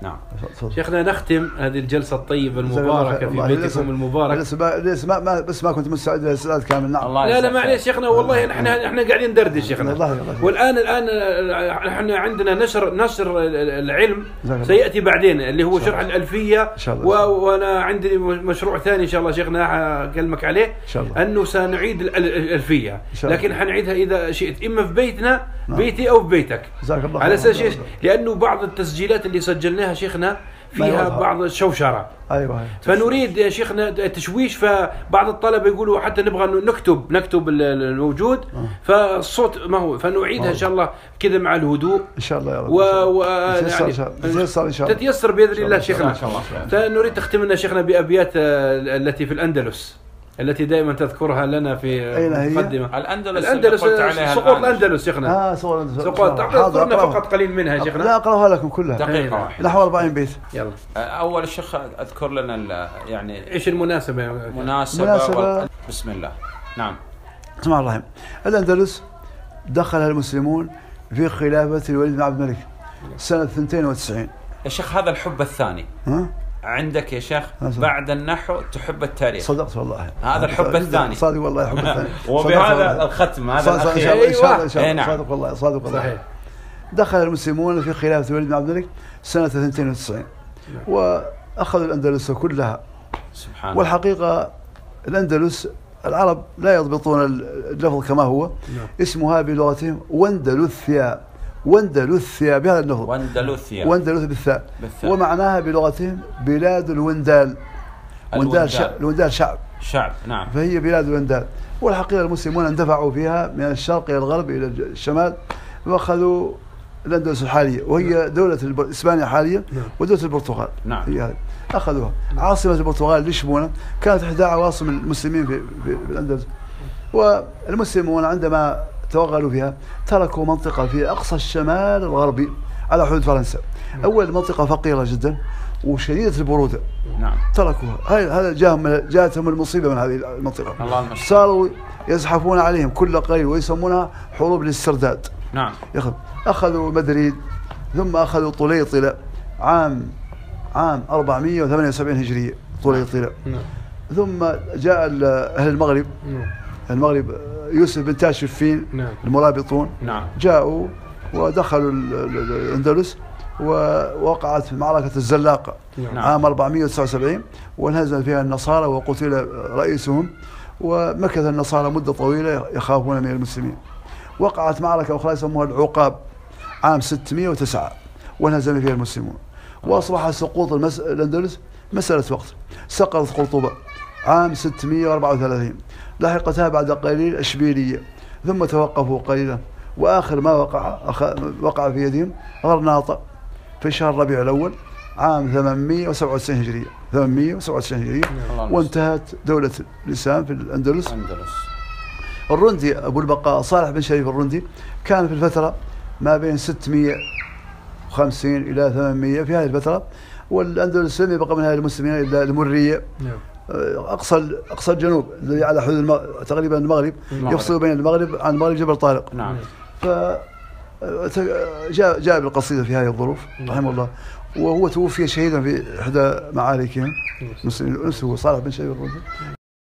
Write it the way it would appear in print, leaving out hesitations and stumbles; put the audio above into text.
نعم. شيخنا نختم هذه الجلسة الطيبة المباركة في بيتكم المبارك. بس ما كنت مستعد للسؤال كامل. نعم. لا معليش شيخنا، والله احنا قاعدين ندردش شيخنا. والآن احنا عندنا نشر العلم سيأتي بعدين، اللي هو شرح الألفية، وانا عندي مشروع ثاني ان شاء الله شيخنا اكلمك عليه، انه سنعيد الألفية، لكن حنعيدها اذا شئت اما في بيتنا، بيتي او في بيتك، على اساس لانه بعض التسجيلات اللي سجلناها شيخنا فيها بعض الشوشرة. ايوه. فنريد يا شيخنا تشويش، فبعض الطلبه يقولوا حتى نبغى نكتب الموجود، فالصوت ما هو، فنعيدها ان شاء الله كذا مع الهدوء ان شاء الله يا رب. تتيسر باذن الله شيخنا. فنريد تختم لنا شيخنا بابيات التي في الاندلس التي دائما تذكرها لنا في المقدمة. الأندلس سقوط الأندلس شيخنا. سقوط تعطينا فقط قليل منها شيخنا. لا أقرأها لكم كلها دقيقة واحدة، نحو 40 بيت. يلا. أول الشيخ أذكر لنا يعني إيش المناسبة؟ مناسبة بسم الله. نعم. بسم الله الرحمن الرحيم. الأندلس دخلها المسلمون في خلافة الوليد بن عبد الملك سنة 92. يا شيخ هذا الحب الثاني عندك يا شيخ بعد النحو تحب التاريخ. صدقت والله، هذا الحب الثاني. صادق والله الحب الثاني. وبهذا الختم هذا الأخير إن شاء الله. صادق والله، صادق والله. صحيح. دخل المسلمون في خلافة الوليد بن عبد الملك سنة 92 وأخذوا الأندلس كلها. سبحان الله. والحقيقة الأندلس العرب لا يضبطون اللفظ كما هو. اسمها بلغتهم وندلثيا. وندلثيا بهذا اللفظ. وندلث بالثاء. ومعناها بلغتهم بلاد الوندال. الوندال شعب. نعم. فهي بلاد الوندال. والحقيقة المسلمون اندفعوا فيها من الشرق إلى الغرب إلى الشمال، وأخذوا الأندلس الحالية، وهي دولة إسبانيا حاليا ودولة البرتغال. نعم. هي هذه أخذوها. عاصمة البرتغال لشبونة كانت إحدى عواصم المسلمين في الأندلس. والمسلمون عندما توغلوا فيها تركوا منطقة في أقصى الشمال الغربي على حدود فرنسا. أول منطقة فقيرة جدا وشديدة البرودة. نعم. تركوها. هذا جاءتهم المصيبة من هذه المنطقة. صاروا يزحفون عليهم كل قليل ويسمونها حروب الاسترداد. نعم. أخذوا مدريد، ثم أخذوا طليطلة عام 478 هجرية. طليطلة. ثم جاء أهل المغرب. المغرب يوسف بن تاشفين المرابطون. جاءوا ودخلوا الأندلس، ووقعت معركة الزلاقة عام 479 وانهزم فيها النصارى وقتل رئيسهم، ومكث النصارى مدة طويلة يخافون من المسلمين. وقعت معركة أخرى يسموها العقاب عام 609 وانهزم فيها المسلمون، وأصبح سقوط الأندلس مسألة وقت. سقطت قرطبة عام 634، لاحقتها بعد قليل إشبيلية، ثم توقفوا قليلا، وآخر ما وقع في يدهم غرناطة في شهر ربيع الأول عام 897 هجرية. 897 هجرية وانتهت دولة الإسلام في الأندلس. الرندي أبو البقاء صالح بن شريف الرندي كان في الفترة ما بين 650 إلى 800 في هذه الفترة. والأندلس لم يبقى منها المسلمين إلا المرية، أقصى الجنوب الذي على حدود تقريبا المغرب، يفصل بين المغرب عن المغرب جبل طارق. نعم. جاء بالقصيدة في هذه الظروف رحمه الله، وهو توفي شهيدا في إحدى معاركهم. نفسه صالح بن شريف الرندي.